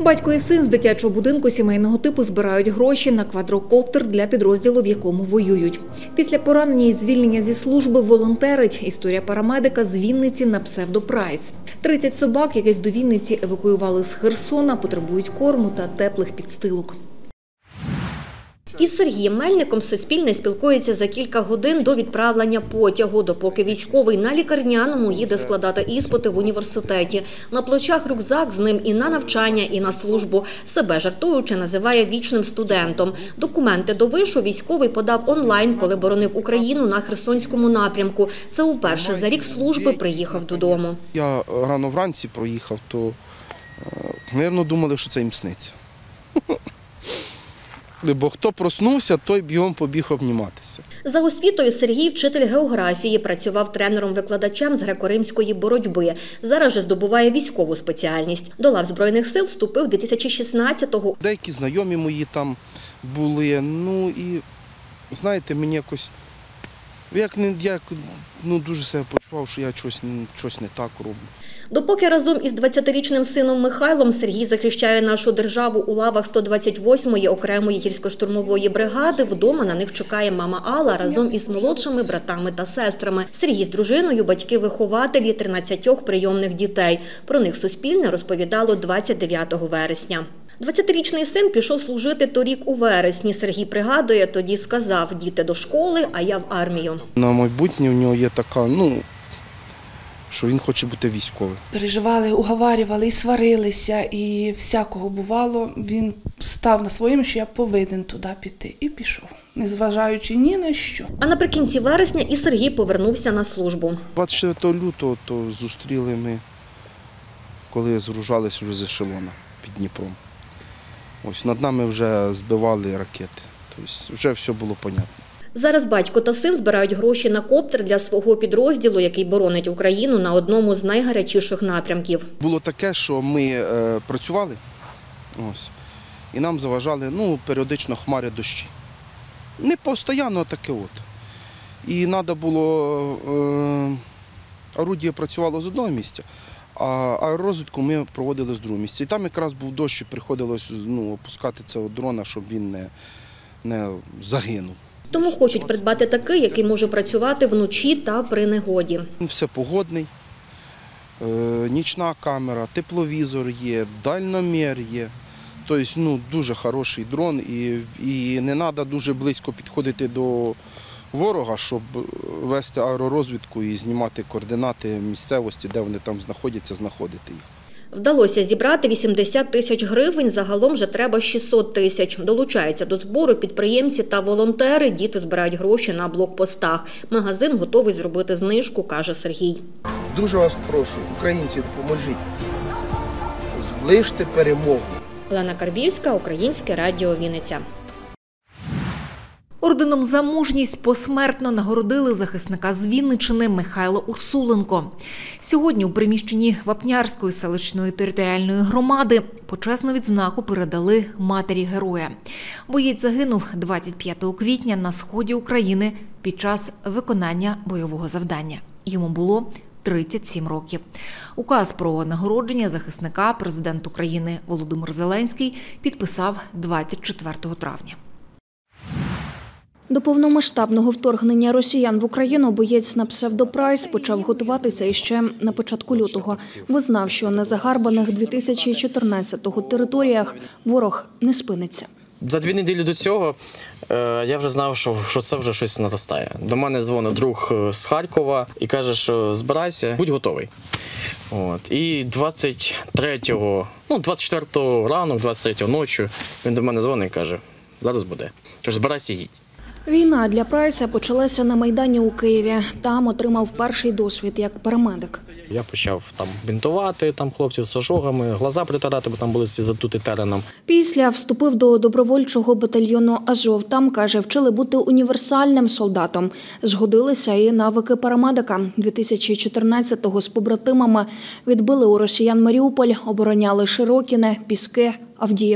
Батько і син з дитячого будинку сімейного типу збирають гроші на квадрокоптер для підрозділу, в якому воюють. Після поранення і звільнення зі служби волонтерить. Історія парамедика з Вінниці на псевдо Прайс. 30 собак, яких до Вінниці евакуювали з Херсона, потребують корму та теплих підстилок. Із Сергієм Мельником Суспільне спілкується за кілька годин до відправлення потягу, допоки військовий на лікарняному їде складати іспити в університеті. На плечах рюкзак, з ним і на навчання, і на службу. Себе жартуючи називає вічним студентом. Документи до вишу військовий подав онлайн, коли боронив Україну на Херсонському напрямку. Це уперше за рік служби приїхав додому. Я рано вранці проїхав, то, мабуть, думали, що це їм сниться. Бо хто проснувся, той бігом побіг обніматися. За освітою Сергій – вчитель географії, працював тренером-викладачем з греко-римської боротьби. Зараз же здобуває військову спеціальність. До лав Збройних сил вступив 2016-го. Деякі знайомі мої там були, ну і, знаєте, мені якось, дуже себе почував, що я щось не так роблю. Допоки разом із 20-річним сином Михайлом Сергій захищає нашу державу у лавах 128-ї окремої гірсько-штурмової бригади, вдома на них чекає мама Алла разом із молодшими братами та сестрами. Сергій з дружиною – батьки-вихователі 13 прийомних дітей. Про них Суспільне розповідало 29 вересня. 20-річний син пішов служити торік у вересні. Сергій пригадує, тоді сказав: «Діти до школи, а я в армію». На майбутнє в нього є така, що він хоче бути військовим. Переживали, уговарювали і сварилися, і всякого бувало. Він став на своєму, що я повинен туди піти, і пішов, незважаючи ні на що. А наприкінці вересня і Сергій повернувся на службу. 24 лютого то зустріли ми, коли згружалися вже з ешелона під Дніпром. Ось над нами вже збивали ракети, тобто вже все було понятно. Зараз батько та син збирають гроші на коптер для свого підрозділу, який боронить Україну на одному з найгарячіших напрямків. Було таке, що ми працювали, і нам заважали періодично хмари дощі. Не постійно, а таке от. І треба було, орудіє працювало з одного місця, а аеророзвідку ми проводили з другого місця. І там якраз був дощ, і приходилось опускати цього дрона, щоб він не загинув. Тому хочуть придбати такий, який може працювати вночі та при негоді. Все погодний, нічна камера, тепловізор є, дальномір є. Тобто дуже хороший дрон і не треба дуже близько підходити до ворога, щоб вести аеророзвідку і знімати координати місцевості, де вони там знаходяться, знаходити їх. Вдалося зібрати 80 тисяч гривень, загалом же треба 600 тисяч. Долучаються до збору підприємці та волонтери, діти збирають гроші на блокпостах. Магазин готовий зробити знижку, каже Сергій. Дуже вас прошу, українці, допоможіть, зближте перемогу. Олена Карбівська, Українське радіо Вінниця. Орденом за мужність посмертно нагородили захисника з Вінниччини Михайла Урсуленко. Сьогодні у приміщенні Вапнярської селищної територіальної громади почесну відзнаку передали матері героя. Боєць загинув 25 квітня на сході України під час виконання бойового завдання. Йому було 37 років. Указ про нагородження захисника президент України Володимир Зеленський підписав 24 травня. До повномасштабного вторгнення росіян в Україну боєць на псевдо Прайс почав готуватися іще на початку лютого, бо знав, що на загарбаних 2014-го територіях ворог не спиниться. За 2 неділі до цього я вже знав, що це вже щось наростає. До мене дзвонить друг з Харкова і каже, що збирайся, будь готовий. І 24-го ранок, 23-го ночі він до мене дзвонить і каже, зараз буде. Каже, збирайся, їдь. Війна для Прайса почалася на Майдані у Києві. Там отримав перший досвід як парамедик. Я почав бінтувати хлопців з ожогами, глаза притирати, бо там були всі затуті тереном. Після вступив до добровольчого батальйону «Азов». Там, каже, вчили бути універсальним солдатом. Згодилися і навики парамедика. 2014-го з побратимами відбили у росіян Маріуполь, обороняли Широкіне, Піски, Авдіївку.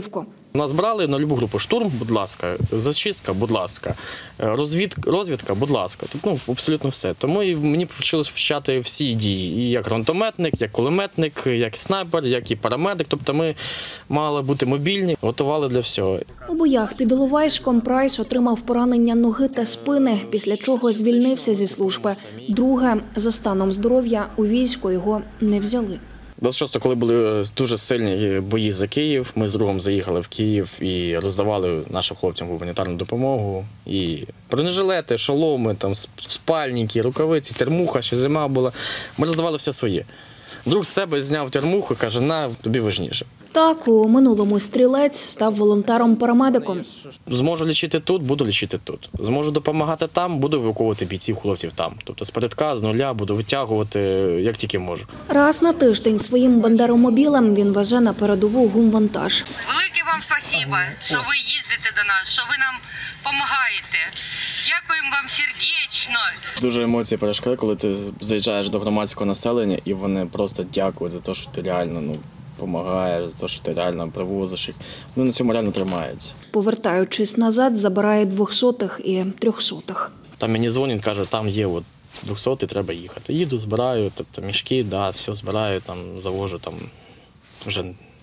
Нас брали на любу групу. Штурм, будь ласка, зачистка, будь ласка, розвідка, будь ласка. Тобто, абсолютно все. Тому і мені почали вчати всі дії. І як гранатометник, як кулеметник, як снайпер, як і парамедик. Тобто ми мали бути мобільні, готували для всього. У боях під Іловайськом Прайс отримав поранення ноги та спини, після чого звільнився зі служби. Друге, за станом здоров'я у військо його не взяли. 26-го, коли були дуже сильні бої за Київ, ми з другом заїхали в Київ і роздавали нашим хлопцям гуманітарну допомогу. І бронежилети, шоломи, там, спальники, рукавиці, термуха, ще зима була. Ми роздавали все своє. Друг з себе зняв термуху і каже, на, тобі важніше. Так, у минулому стрілець став волонтером-парамедиком. Зможу лічити тут, буду лічити тут. Зможу допомагати там, буду евакуювати бійців, хлопців там. Тобто з передка, з нуля буду витягувати, як тільки можу. Раз на тиждень своїм бандеромобілем він везе на передову гумвантаж. Велике вам спасибо, що ви їздите до нас, що ви нам допомагаєте. Дякуємо вам сердечно. Дуже емоції перешкоди, коли ти заїжджаєш до громадського населення і вони просто дякують за те, що ти реально допомагаєш, за те, що ти реально привозиш їх. Вони на цьому реально тримаються. Повертаючись назад, забирає 200-х і 300-х. Там мені дзвонять, каже, там є 200-й, треба їхати. Їду, збираю, тобто мішки, да, все збираю, там, завожу там, вже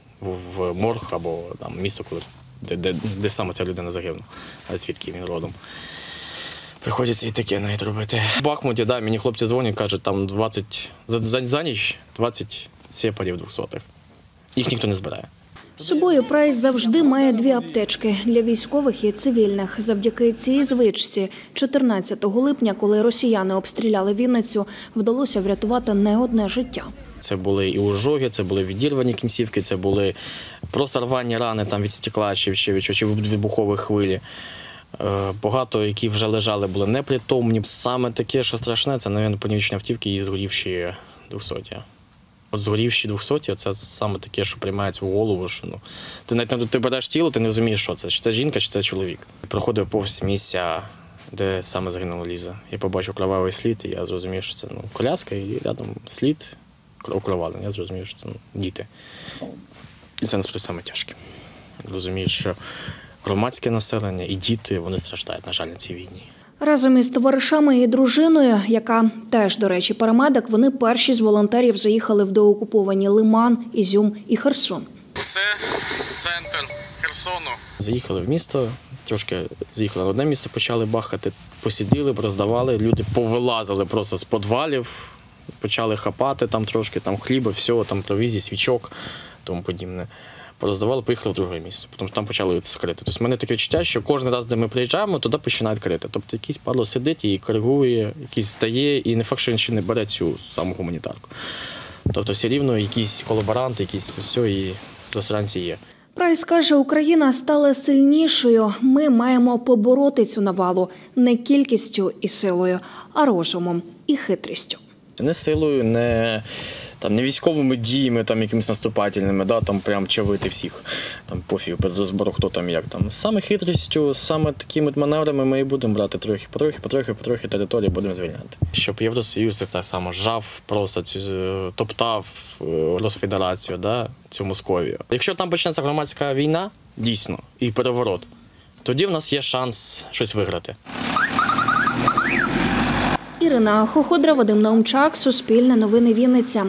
в морг або там, місто, де саме ця людина загинула, звідки він родом. Приходиться і таке навіть робити. В Бахмуті, да, мені хлопці дзвонять, кажуть, там 20, за ніч 20 сепарів 200-х. Їх ніхто не збирає. З собою Прайс завжди має 2 аптечки – для військових і цивільних. Завдяки цій звичці 14 липня, коли росіяни обстріляли Вінницю, вдалося врятувати не одне життя. Це були і ожоги, це були відірвані кінцівки, це були просто рвані рани там, від стекла чи від вибухової хвилі. Багато, які вже лежали, були непритомні. Саме таке, що страшне, це, мабуть, понівечні автівки і згорівші 200-ті. От згорівші 200-ті – це саме таке, що приймається в голову. Що, ти навіть ти береш тіло, ти не розумієш, що це. Чи це жінка, чи це чоловік. Проходив повз місця, де саме загинула Ліза. Я побачив кровавий слід, і я зрозумів, що це коляска, і рядом слід окровавлений. Я зрозумів, що це діти. І це насправді саме тяжке. Розумієш, що громадське населення і діти, вони страждають, на жаль, на цій війні. Разом із товаришами і дружиною, яка теж, до речі, парамедик, вони перші з волонтерів заїхали в доокуповані Лиман, Ізюм і Херсон. Це центр Херсону. Заїхали в місто, трошки заїхали на одне місто, почали бахати, посиділи, роздавали, люди повилазили просто з підвалів, почали хапати там трошки, там хліба, все, там провізії, свічок, тому подібне. Пороздавали, поїхали в друге місце. Потім там почали це крити. Тобто в мене таке відчуття, що кожен раз, де ми приїжджаємо, туди починають крити. Тобто якийсь падло сидить і коригує, якийсь стає, і не факт, що він ще не бере цю саму гуманітарку. Тобто все рівно якісь колаборанти, якісь все, і засранці є. Прайс каже, Україна стала сильнішою. Ми маємо побороти цю навалу не кількістю і силою, а розумом і хитрістю. Не силою, не військовими діями, там, якимись наступательними, да, там прям чавити всіх, там пофіг, без розбору, хто там як там. Саме хитрістю, саме такими маневрами ми і будемо брати потрохи території будемо звільняти. Щоб Євросоюз так само жав, просто топтав Росфедерацію, да, цю Московію. Якщо там почнеться громадська війна, дійсно, і переворот, тоді в нас є шанс щось виграти. Ірина Хоходра, Вадим Наумчак, Суспільне новини, Вінниця.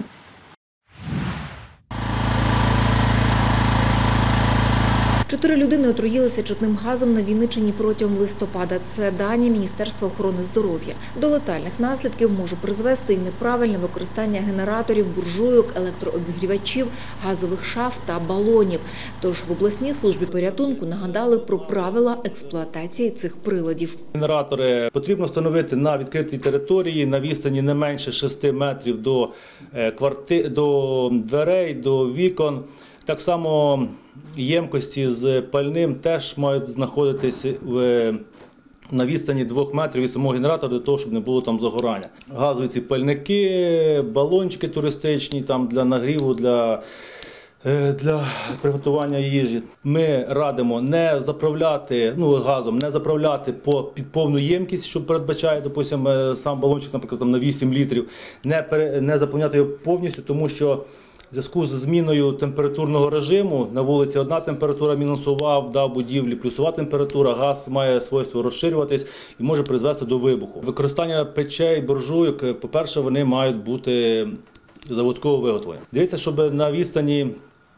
4 людини отруїлися чадним газом на Вінниччині протягом листопада. Це дані Міністерства охорони здоров'я. До летальних наслідків може призвести і неправильне використання генераторів, буржуйок, електрообігрівачів, газових шаф та балонів. Тож в обласній службі порятунку нагадали про правила експлуатації цих приладів. Генератори потрібно встановити на відкритій території на відстані не менше 6 метрів до дверей, до вікон. Так само ємкості з пальним теж мають знаходитися на відстані 2 метрів від самого генератора, для того, щоб не було там загорання. Газові ці пальники, балончики туристичні там, для нагріву, для приготування їжі. Ми радимо не заправляти газом, не заправляти під повну ємкість, що передбачає, допустимо, сам балончик, наприклад, на 8 літрів, не заповняти його повністю, тому що в зв'язку з зміною температурного режиму на вулиці одна температура мінусова, в будівлі плюсова температура, газ має свойство розширюватись і може призвести до вибуху. Використання печей, буржуйок, по-перше, вони мають бути заводського виготовлення. Дивіться, щоб на відстані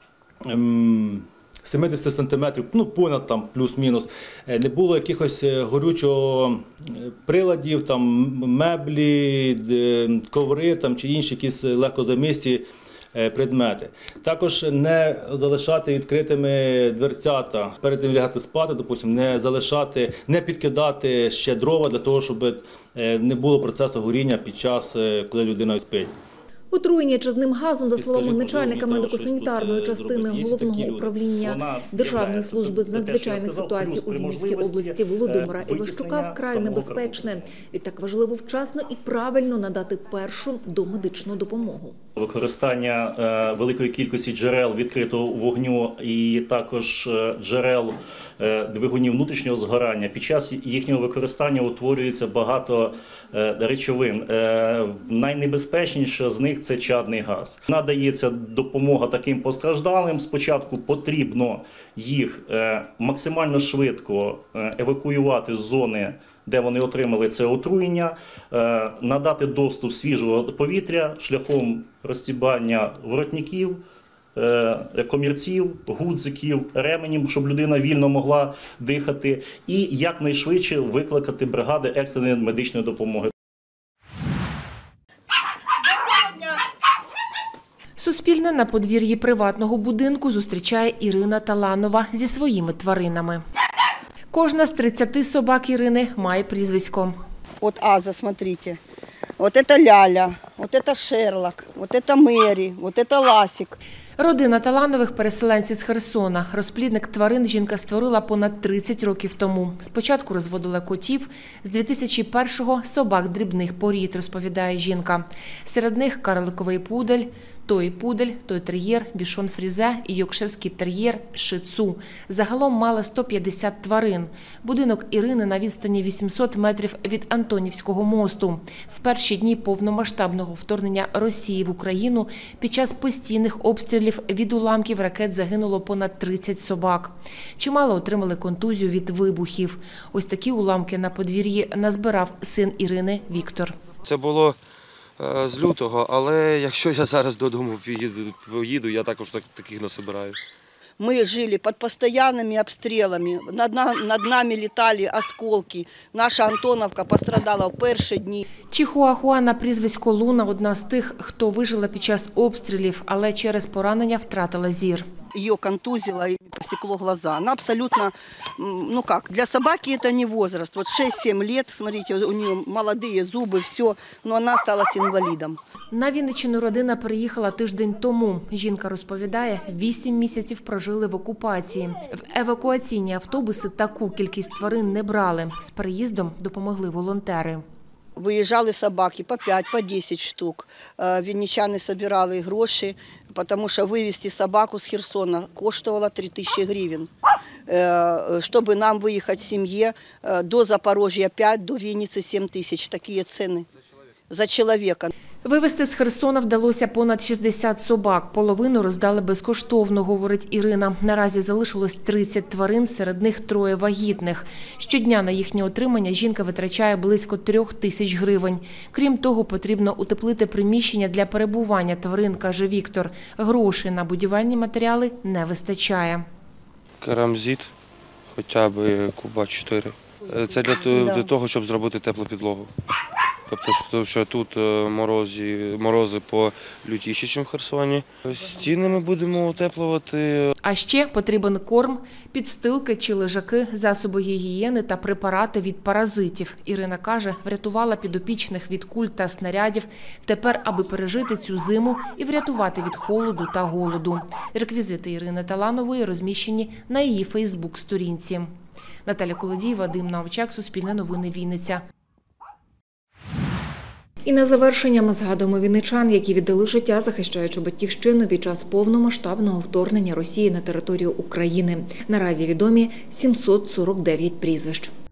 70 сантиметрів, понад там плюс-мінус, не було якихось горючого приладів, там меблі, коври там, чи інші якісь легкозамісті предмети. Також не залишати відкритими дверцята, перед тим лягати спати, допустим, не підкидати ще дрова для того, щоб не було процесу горіння під час, коли людина спить. Отруєння чадним газом, за словами начальника медико-санітарної частини Головного управління Державної служби з надзвичайних ситуацій у Вінницькій області Володимира Іващука, вкрай небезпечне. Відтак важливо вчасно і правильно надати першу домедичну допомогу. Використання великої кількості джерел відкритого вогню і також джерел двигунів внутрішнього згорання. Під час їхнього використання утворюється багато речовин. Найнебезпечніше з них – це чадний газ. Надається допомога таким постраждалим. Спочатку потрібно їх максимально швидко евакуювати з зони, де вони отримали це отруєння, надати доступ свіжого повітря шляхом розстібання воротників, комірців, гудзиків, ременів, щоб людина вільно могла дихати, і якнайшвидше викликати бригади екстреної медичної допомоги. Суспільне на подвір'ї приватного будинку зустрічає Ірина Таланова зі своїми тваринами. Кожна з 30 собак Ірини має прізвисько. От Аза, смотрите. Вот это Ляля, вот это Шерлок, вот это Мері, вот это Ласик. Родина Таланових – переселенці з Херсона. Розплідник тварин жінка створила понад 30 років тому. Спочатку розводила котів, з 2001-го – собак дрібних порід, розповідає жінка. Серед них карликовий пудель, той тер'єр, бішон фрізе і йоркширський тер'єр ши-цу. Загалом мала 150 тварин. Будинок Ірини на відстані 800 метрів від Антонівського мосту. В перші дні повномасштабного вторгнення Росії в Україну під час постійних обстрілів від уламків ракет загинуло понад 30 собак. Чимало отримали контузію від вибухів. Ось такі уламки на подвір'ї назбирав син Ірини Віктор. Це було з лютого, але якщо я зараз додому поїду, я також таких насобираю. Мы жили под постоянными обстрелами, над нами летали осколки. Наша Антоновка пострадала в перші дні. Чихуахуа на прізвисько Луна – одна з тих, хто вижила під час обстрілів, але через поранення втратила зір. Ее контузило и посекло глаза. Она абсолютно, для собаки это не возраст. Вот 6-7 лет, смотрите, у нее молодые зубы, все, но она осталась инвалидом. На Вінниччину родина переїхала тиждень тому. Жінка розповідає, 8 місяців прожили в окупації. В евакуаційні автобуси таку кількість тварин не брали. З переїздом допомогли волонтери. Виїжджали собаки по 5, по 10 штук. Вінничани збирали гроші, тому що вивезти собаку з Херсона коштувало 3000 гривень. Щоб нам виїхати з сім'ї до Запорожжя 5, до Вінниці 7000. Такі ціни за чоловіка. Вивезти з Херсона вдалося понад 60 собак. Половину роздали безкоштовно, говорить Ірина. Наразі залишилось 30 тварин, серед них 3 вагітних. Щодня на їхнє отримання жінка витрачає близько 3000 гривень. Крім того, потрібно утеплити приміщення для перебування тварин, каже Віктор. Грошей на будівельні матеріали не вистачає. Керамзит, хоча б куба 4. Це для того, щоб зробити теплу підлогу. Тобто, що тут морози полютіші, ніж в Херсоні. Стіни ми будемо утеплювати. А ще потрібен корм, підстилки чи лежаки, засоби гігієни та препарати від паразитів. Ірина каже, врятувала підопічних від куль та снарядів. Тепер, аби пережити цю зиму і врятувати від холоду та голоду. Реквізити Ірини Таланової розміщені на її фейсбук-сторінці. Наталя Колодієва, Вадим Навчак, Суспільне новини, Вінниця. І на завершення ми згадуємо вінничан, які віддали життя, захищаючи батьківщину під час повномасштабного вторгнення Росії на територію України. Наразі відомі 749 прізвищ.